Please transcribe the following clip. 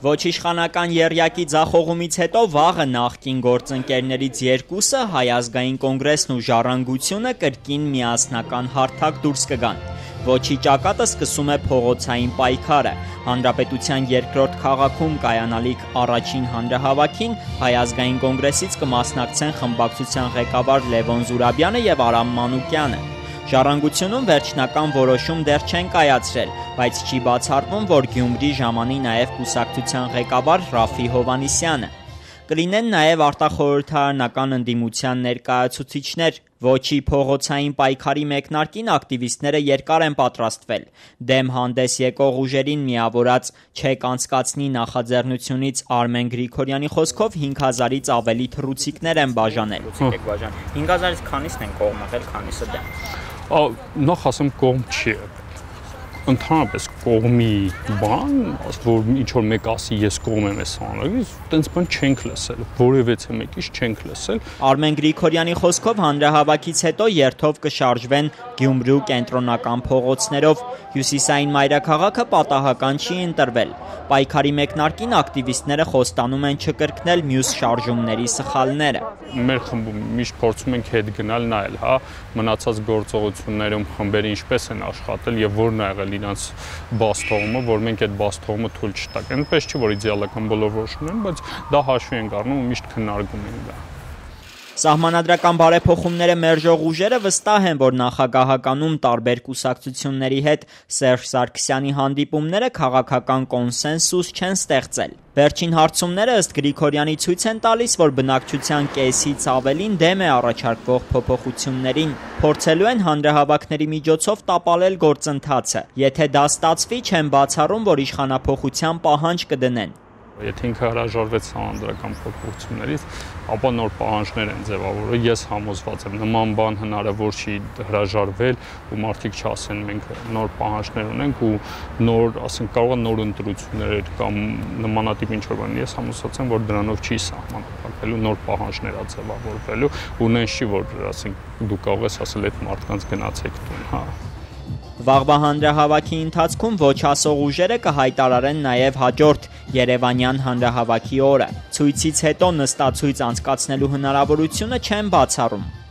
Ոչ իշխանական եռյակի ձախողումից հետո վաղը նախկին գործընկերներից երկուսը Հայ ազգային կոնգրեսն ու Ժառանգությունը կրկին միասնական հարթակ դուրս կգան։ Ոչի ճակատը սկսում է փողոցային պայքարը։ Հանրապետության երկրորդ քաղաքում կայանալիք առաջին հանրահավաքին Հայ ազգային կոնգրեսից կմասնակցեն խմբակցության ղեկավար Լևոն Զուրաբյանը եւ Արամ Մանուկյանը։ Ժառանգությունում վերջնական որոշում դեռ չեն կայացրել, բայց չի բացառվում, որ Գյումրի ժամանի նաև կուսակցության ղեկավար Ռաֆի Հովհաննիսյանը։ Կլինեն նաև արտախորհրդարանական ընդդիմության ներկայացուցիչներ։ Ոչի փողոցային պայքարի մեկնարկին ակտիվիստները երկար են պատրաստվել։ Դեմ հանդես եկող ուժերին միավորած չեք անցկացնի նախաձեռնությունից Արմեն Գրիգորյանի խոսքով 5000-ից ավելի թռուցիկներ են բաժանել։ 5000-ից քանիսն են կողմ եղել, քանիսը դեմ։ Նախ ասեմ կողմ չի։ Ընդհանրապես կողմի բան, որ ինչ որ մեկ ասի ես կողմ եմ ես անալիս, տենց բան չենք լսել, որևէցե մեկից չենք լսել։ Արմեն Գրիգորյանի խոսքով հանրահավաքից հետո երթով կշարժվեն Գյումրու կենտրոնական փողոցներով։ Հյուսիսային մայրաքաղաքը պատահական չի ընտրվել։ Պայքարի մեկնարկին ակտիվիստները խոստանում են չկրկնել մյուս շարժումների սխալները։ Մեր խմբում միշտ փորձում ենք հետ գնալ նայել, մնացած գործողություններում խմբերը ինչպես են աշխատել եւ որն ա եղել իրանց բաց թողումը, որ մենք այդ բաց թողումը թույլ չտանք։ Այնպես չի, որ իդեալական բոլոր որոշումներ են, բայց դա հաշվի ենք առնում ու միշտ քննարկում ենք դա։ Սահմանադրական բարեփոխումները մերժող ուժերը վստահ են, որ նախագահականում տարբեր կուսակցությունների հետ Սերժ Սարգսյանի հանդիպումները քաղաքական կոնսենսուս չեն ստեղծել։ Վերջին հարցումները ըստ Գրիգորյանի ցույց են տալիս, որ բնակչության կեսից ավելին դեմ է առաջարկվող փոփոխություններին։ Փորձելու են հանրահավաքների միջոցով տապալել գործընթացը։ Եթե դա ստացվի, չեն բացառում, որ իշխանափոխության պահանջ կդնեն։ Եթե ինքը հրաժարվեց համանդրական փոփոխություններից, ապա նոր պահանջներ են ձևավորել։ Ես համոզված եմ, նման բան հնարավոր չի հրաժարվել ու մարդիկ չասեն մենք նոր պահանջներ ունենք ու նոր, ասենք, կարող է նոր ընտրություններ կամ նմանատիպ ինչ-որ բան։ Ես համոզված եմ, որ դրանով չի սահմանափակվելու, նոր պահանջներ ա ձևավորվելու ու նենց չի, որ ասենք դու կարող ես ասել այդ մարդկանց գնացեք տուն, Վաղվա հանրահավաքի ընթացքում ոչ ասող ուժերը կհայտարարեն նաև հաջորդ Երևանյան հանրահավաքի օրը։ Ցույցից հետո նստացույց անցկացնելու հնարավորությունը չեն բացառում։